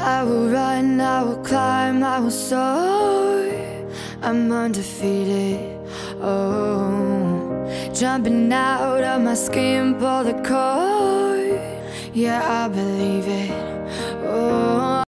I will run, I will climb, I will soar. I'm undefeated, oh. Jumping out of my skin, pull the cord. Yeah, I believe it, oh.